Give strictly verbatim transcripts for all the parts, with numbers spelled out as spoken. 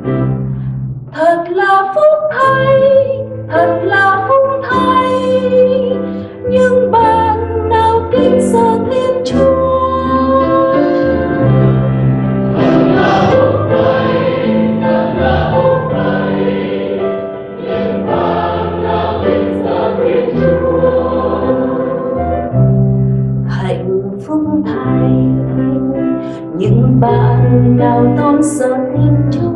Thật là phúc thay, thật là phúc thay, những bạn nào kính sợ Thiên Chúa. Thật là phúc thay, thật là phúc thay, những bạn nào kính sợ Thiên Chúa. Hạnh phúc thay, những bạn nào tôn sợ Thiên Chúa.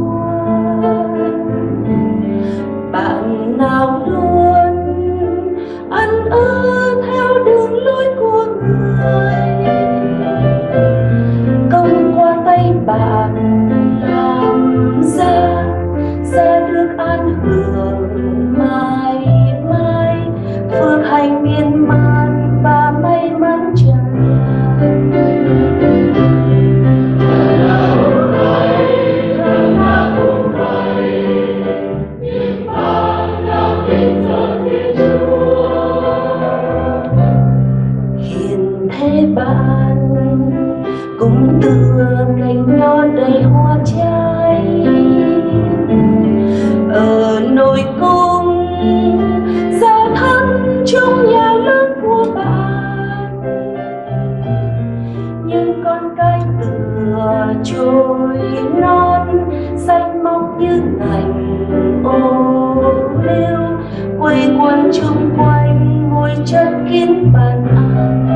Bạn nào luôn ăn ơ theo đường lối của Người, công qua tay bạn làm ra sẽ được an hưởng mãi mãi, phước hạnh miên man và may mắn tràn. Hiền thế bạn cũng tựa cành nho đầy hoa trái, ở nội cung giao thân trong nhà lớn của bạn. Nhưng con cái tựa trôi non xanh mọng như ngành ô liu, quây quần chung quanh ngồi chất kín bàn ăn.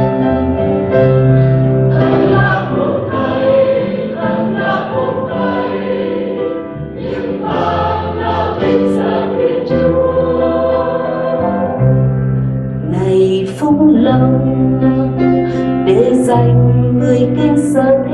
Thật là phúc thay, thật là phúc thay, những bạn nào kính sợ Thiên Chúa. Này phúc lâm để dành người kính sợ